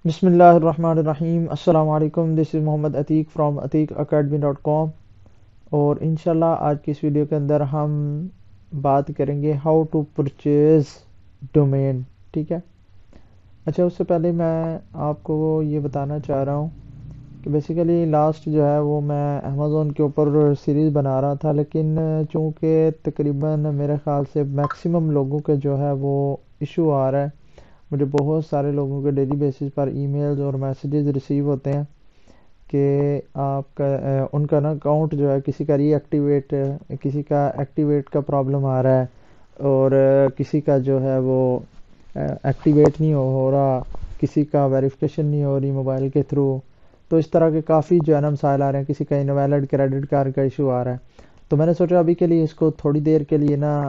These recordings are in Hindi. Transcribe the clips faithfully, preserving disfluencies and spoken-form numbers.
बिस्मिल्लाहिर्रहमानिर्रहीम। अस्सलाम वालेकुम। This is Mohammad Atiq from Atiq academy dot com. और इंशाल्लाह आज की इस वीडियो के अंदर हम बात करेंगे हाउ टू परचेज़ डोमेन। ठीक है। अच्छा, उससे पहले मैं आपको ये बताना चाह रहा हूँ कि बेसिकली लास्ट जो है वो मैं अमेज़ोन के ऊपर सीरीज़ बना रहा था, लेकिन चूँकि तकरीबन मेरे ख़्याल से मैक्सिमम लोगों के जो है वो इशू आ रहा है। मुझे बहुत सारे लोगों के डेली बेसिस पर ईमेल्स और मैसेजेस रिसीव होते हैं कि आपका अ, उनका ना अकाउंट जो है किसी का रीएक्टिवेट, किसी का एक्टिवेट का प्रॉब्लम आ रहा है और अ, किसी का जो है वो एक्टिवेट नहीं हो हो रहा, किसी का वेरिफिकेशन नहीं हो रही मोबाइल के थ्रू। तो इस तरह के काफ़ी जो है ना मसाइल आ रहे हैं। किसी का इनवैलिड क्रेडिट कार्ड का इशू आ रहा है। तो मैंने सोचा अभी के लिए इसको थोड़ी देर के लिए ना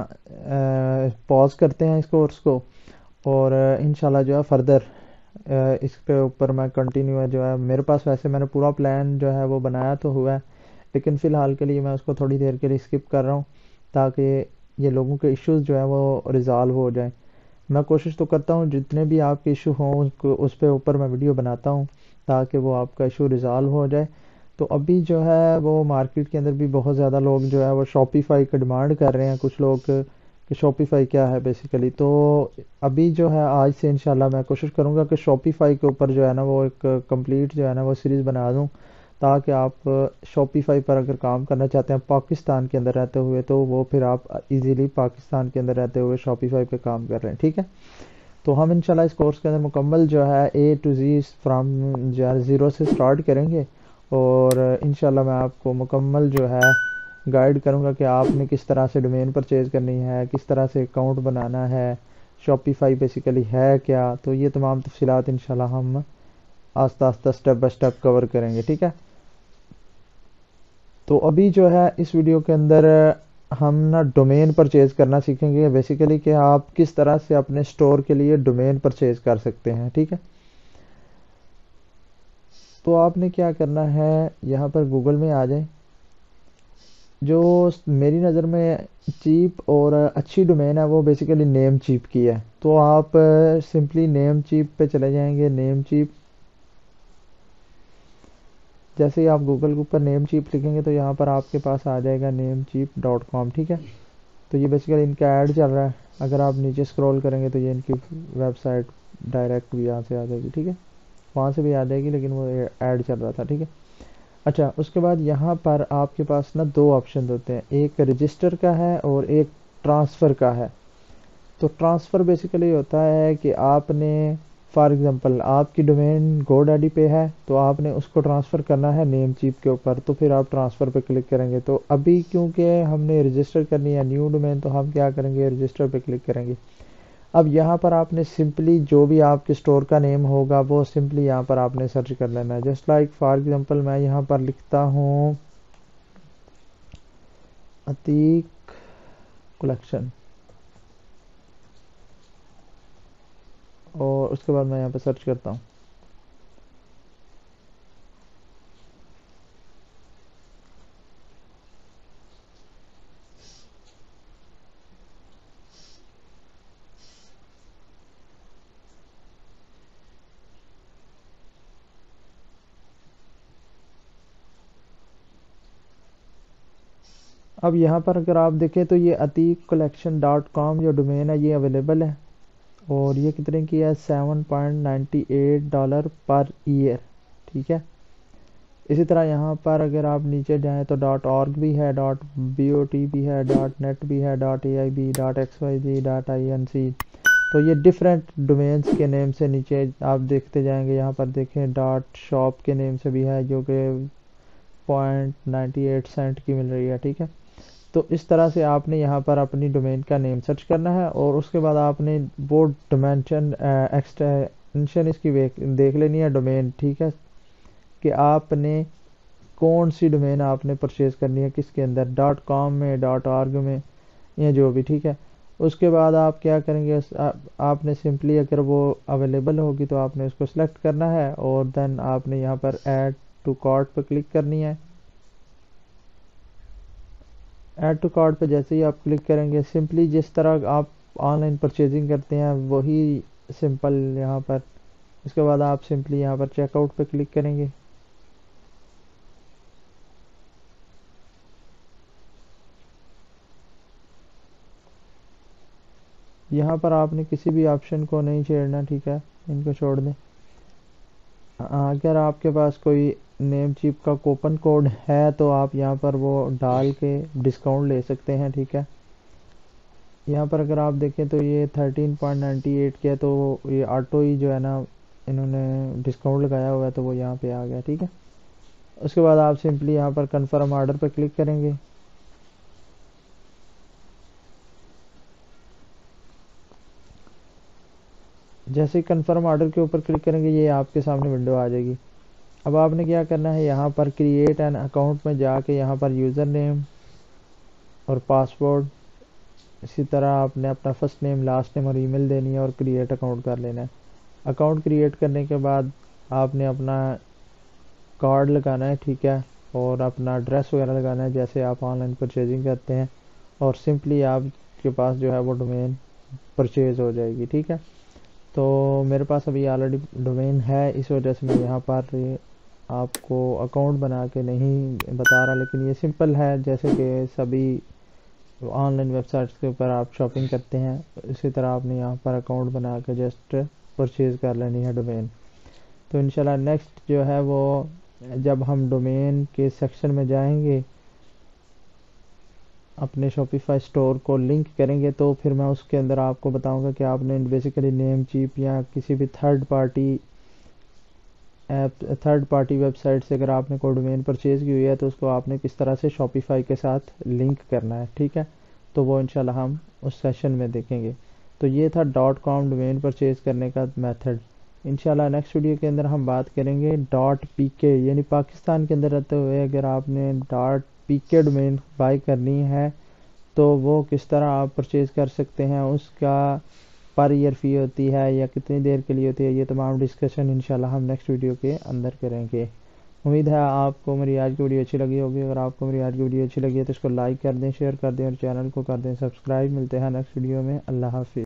पॉज करते हैं इस कोर्स को, और इंशाल्लाह जो है फर्दर इस पे ऊपर मैं कंटिन्यू है जो है मेरे पास। वैसे मैंने पूरा प्लान जो है वो बनाया तो हुआ है, लेकिन फ़िलहाल के लिए मैं उसको थोड़ी देर के लिए स्किप कर रहा हूँ ताकि ये लोगों के इश्यूज जो है वो रिज़ॉल्व हो जाए। मैं कोशिश तो करता हूँ जितने भी आपके इशू हों उसको उस पे ऊपर मैं वीडियो बनाता हूँ ताकि वो आपका इशू रिज़ॉल्व हो जाए। तो अभी जो है वो मार्केट के अंदर भी बहुत ज़्यादा लोग जो है वो शॉपिफाई का डिमांड कर रहे हैं, कुछ लोग, कि शॉपिफाई क्या है बेसिकली। तो अभी जो है आज से इंशाल्लाह मैं कोशिश करूँगा कि शॉपिफाई के ऊपर जो है ना वो एक कंप्लीट जो है ना वो सीरीज़ बना दूँ, ताकि आप शॉपिफाई पर अगर काम करना चाहते हैं पाकिस्तान के अंदर रहते हुए तो वो फिर आप इजीली पाकिस्तान के अंदर रहते हुए शॉपिफाई पे काम कर रहे हैं। ठीक है। तो हम इंशाल्लाह इस कोर्स के अंदर मुकम्मल जो है ए टू जी फ्राम जो है ज़ीरो से स्टार्ट करेंगे, और इंशाल्लाह मैं आपको मुकम्मल जो है गाइड करूंगा कि आपने किस तरह से डोमेन परचेज़ करनी है, किस तरह से अकाउंट बनाना है, शॉपिफाई बेसिकली है क्या। तो ये तमाम तफसीलात इंशाल्लाह हम आस्ता आस्ता स्टेप बाय स्टेप कवर करेंगे। ठीक है। तो अभी जो है इस वीडियो के अंदर हम ना डोमेन परचेज़ करना सीखेंगे बेसिकली, कि आप किस तरह से अपने स्टोर के लिए डोमेन परचेज़ कर सकते हैं। ठीक है। तो आपने क्या करना है, यहाँ पर गूगल में आ जाएं। जो मेरी नज़र में चीप और अच्छी डोमेन है वो बेसिकली नेम चीप की है। तो आप सिंपली नेम चीप पे चले जाएंगे। नेम चीप, जैसे ही आप गूगल के ऊपर नेम चीप लिखेंगे तो यहाँ पर आपके पास आ जाएगा नेम चीप डॉट कॉम। ठीक है। तो ये बेसिकली इनका ऐड चल रहा है। अगर आप नीचे स्क्रॉल करेंगे तो ये इनकी वेबसाइट डायरेक्ट भी यहाँ से आ जाएगी। ठीक है। वहाँ से भी आ जाएगी, लेकिन वो ऐड चल रहा था। ठीक है। अच्छा, उसके बाद यहाँ पर आपके पास ना दो ऑप्शन होते हैं, एक रजिस्टर का है और एक ट्रांसफ़र का है। तो ट्रांसफ़र बेसिकली होता है कि आपने, फॉर एग्जांपल आपकी डोमेन गोडैडी पे है तो आपने उसको ट्रांसफ़र करना है नेम चीप के ऊपर, तो फिर आप ट्रांसफ़र पे क्लिक करेंगे। तो अभी क्योंकि हमने रजिस्टर करनी है न्यू डोमेन, तो हम क्या करेंगे, रजिस्टर पे क्लिक करेंगे। अब यहाँ पर आपने सिंपली जो भी आपके स्टोर का नेम होगा वो सिंपली यहाँ पर आपने सर्च कर लेना है। जस्ट लाइक फॉर एग्जांपल मैं यहाँ पर लिखता हूँ अतीक कलेक्शन, और उसके बाद मैं यहाँ पर सर्च करता हूँ। अब यहाँ पर अगर आप देखें तो ये अतीक कलेक्शन डॉट कॉम जो डोमेन है ये अवेलेबल है, और ये कितने की है, seven point ninety eight dollar per year. ठीक है। इसी तरह यहाँ पर अगर आप नीचे जाएं तो डॉट ऑर्ग भी है, डॉट बी ओ टी भी है, डॉट नेट भी है, dot A I B, dot X Y Z, dot I N C. तो ये डिफरेंट डोमेन्स के नेम से नीचे आप देखते जाएंगे। यहाँ पर देखें डॉट शॉप के नेम से भी है जो कि पॉइंट नाइन्टी एट सेंट की मिल रही है। ठीक है। तो इस तरह से आपने यहाँ पर अपनी डोमेन का नेम सर्च करना है, और उसके बाद आपने वो डिमेंशन एक्सटेंशन इसकी देख लेनी है डोमेन। ठीक है। कि आपने कौन सी डोमेन आपने परचेज करनी है, किसके अंदर, डॉट कॉम में, डॉट ऑर्ग में, या जो भी। ठीक है। उसके बाद आप क्या करेंगे, आ, आपने सिंपली अगर वो अवेलेबल होगी तो आपने उसको सिलेक्ट करना है, और देन आपने यहाँ पर ऐड टू कार्ट पर क्लिक करनी है। ऐड टू कार्ट पे जैसे ही आप क्लिक करेंगे, सिंपली जिस तरह आप ऑनलाइन परचेजिंग करते हैं वही सिंपल यहाँ पर उसके बाद आप सिंपली यहाँ पर चेकआउट पे क्लिक करेंगे। यहाँ पर आपने किसी भी ऑप्शन को नहीं छेड़ना, ठीक है, इनको छोड़ दें। अगर आपके पास कोई नेम चिप का कूपन कोड है तो आप यहाँ पर वो डाल के डिस्काउंट ले सकते हैं, ठीक है। यहाँ पर अगर आप देखें तो ये थर्टीन पॉइंट नाइन्टी एट के है, तो ये ऑटो ही जो है ना इन्होंने डिस्काउंट लगाया हुआ है, तो वो यहाँ पे आ गया, ठीक है। उसके बाद आप सिंपली यहाँ पर कंफर्म ऑर्डर पर क्लिक करेंगे। जैसे ही कंफर्म ऑर्डर के ऊपर क्लिक करेंगे ये आपके सामने विंडो आ जाएगी। अब आपने क्या करना है, यहाँ पर क्रिएट एन अकाउंट में जाके यहाँ पर यूज़र नेम और पासवर्ड, इसी तरह आपने अपना फर्स्ट नेम, लास्ट नेम और ईमेल देनी है और क्रिएट अकाउंट कर लेना है। अकाउंट क्रिएट करने के बाद आपने अपना कार्ड लगाना है, ठीक है, और अपना एड्रेस वगैरह लगाना है जैसे आप ऑनलाइन परचेजिंग करते हैं, और सिंपली आपके पास जो है वो डोमेन परचेज हो जाएगी, ठीक है। तो मेरे पास अभी ऑलरेडी डोमेन है, इस वजह से मैं यहाँ पर आपको अकाउंट बना के नहीं बता रहा, लेकिन ये सिंपल है, जैसे कि सभी ऑनलाइन वेबसाइट्स के ऊपर आप शॉपिंग करते हैं इसी तरह आपने यहाँ पर अकाउंट बना के जस्ट परचेज कर लेनी है डोमेन। तो इंशाल्लाह नेक्स्ट जो है वो जब हम डोमेन के सेक्शन में जाएंगे, अपने शॉपिफाई स्टोर को लिंक करेंगे, तो फिर मैं उसके अंदर आपको बताऊंगा कि आपने बेसिकली नेम चिप या किसी भी third party app, third party website से अगर आपने कोई डोमेन परचेज की हुई है तो उसको आपने किस तरह से शॉपिफाई के साथ लिंक करना है, ठीक है। तो वो इंशाल्लाह हम उस सेशन में देखेंगे। तो ये था डॉट कॉम डोमेन परचेज करने का मेथड। इंशाल्लाह नेक्स्ट वीडियो के अंदर हम बात करेंगे डॉट पी के, यानी पाकिस्तान के अंदर रहते हुए अगर आपने dot P K domain buy करनी है तो वो किस तरह आप परचेज कर सकते हैं, उसका पर ईयर फी होती है या कितनी देर के लिए होती है, ये तमाम डिस्कशन इंशाल्लाह हम नेक्स्ट वीडियो के अंदर करेंगे। उम्मीद है आपको मेरी आज की वीडियो अच्छी लगी होगी। अगर आपको मेरी आज की वीडियो अच्छी लगी है तो इसको लाइक कर दें, शेयर कर दें और चैनल को कर दें सब्सक्राइब। मिलते हैं नेक्स्ट वीडियो में। अल्लाह हाफिज़।